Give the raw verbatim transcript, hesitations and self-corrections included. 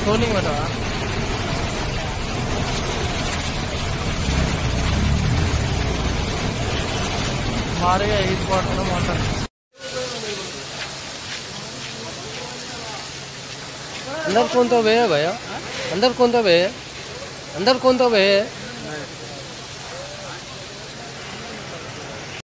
soling बता मारे इस बार ना मोटर अंदर कौन तो भैया भैया अंदर कौन तो भैया अंदर कौन तो भैया